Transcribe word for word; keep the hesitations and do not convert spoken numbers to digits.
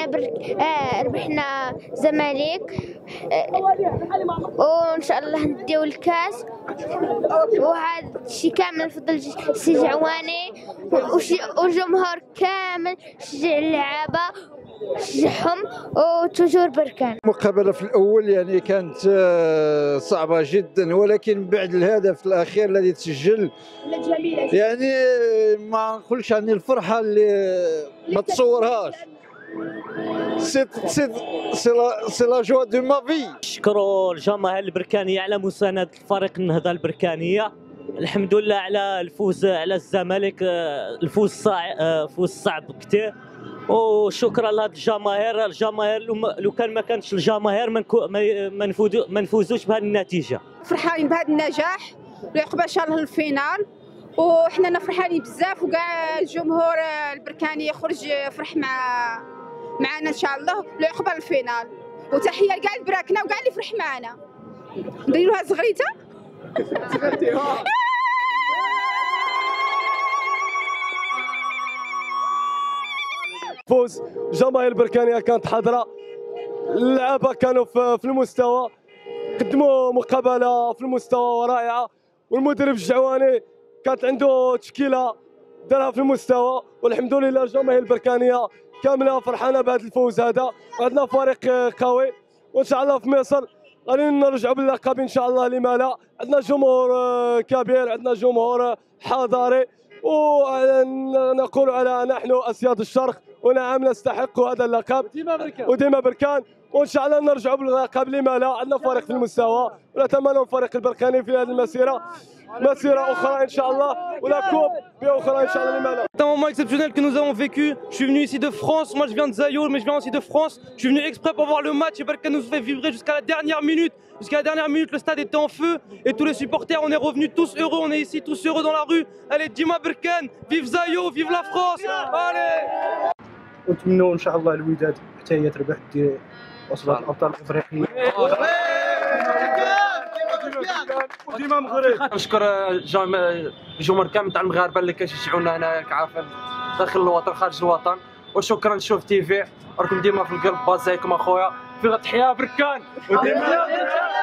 ربحنا برك... آه ربحنا زمالك، آه وان شاء الله نديو الكاس. وهذا الشيء كامل فضل سي جعواني والجمهور كامل شجع اللعابه، شجعهم وتوجور بركان. المقابله في الاول يعني كانت صعبه جدا، ولكن بعد الهدف الاخير الذي تسجل يعني ما نقولش عني الفرحه اللي ما تصورهاش. سي سي سي لا جوا دو ما في. نشكروا الجماهير البركانيه على مسانده فريق النهضه البركانيه، الحمد لله على الفوز على الزمالك، الفوز صعب فوز صعب كثير، وشكرا لهاد الجماهير. الجماهير لو كان ما كانتش الجماهير ما نفوزوش بهذه النتيجه. فرحانين بهذا النجاح ويعقب ان شاء الله الفينال، وحنا فرحانين بزاف، وكاع الجمهور البركاني يخرج يفرح مع معنا ان شاء الله ليعقب الفينال. وتحيه لكاع البراكنه وكاع اللي فرح معنا. نديروها زغريته فوز جماهير البركانيه كانت حاضره، اللعابه كانوا في المستوى، قدموا مقابله في المستوى رائعه، والمدرب الجعواني كانت عنده تشكيله دارها في المستوى، والحمد لله الجماهير البركانيه كامله فرحانه بهذا الفوز هذا، وعندنا فريق قوي، وان شاء الله في مصر غادي نرجعوا باللقب ان شاء الله. لما لا، عندنا جمهور كبير، عندنا جمهور حضاري، ونقول على نحن اسياد الشرق، ونعم نستحق هذا اللقب وديما بركان، وان شاء الله نرجعوا باللقب. لما لا، عندنا فريق في المستوى، ونتمنى الفريق البركاني في هذه المسيره مسيره اخرى ان شاء الله، ولا كوب باخرى ان شاء الله. لما لا. C'est un moment exceptionnel que nous avons vécu. Je suis venu ici de France, moi je viens de Zayo, mais je viens aussi de France. Je suis venu exprès pour voir le match et Berkane nous fait vibrer jusqu'à la dernière minute. Jusqu'à la dernière minute, le stade était en feu et tous les supporters, on est revenus tous heureux, on est ici tous heureux dans la rue. Allez, Dima Berkane, vive Zayo, vive la France. Allez. ونتمنوا ان شاء الله الوداد حتى هي تربح وصلت الابطال الافريقيه. وديما مغرب. نشكر الجمهور كامل تاع المغاربه اللي كيشجعونا هنا كعارفين داخل الوطن خارج الوطن، وشكرا شوف تيفي، راكم ديما في القلب، بازايكم اخويا، في تحيا بركان وديما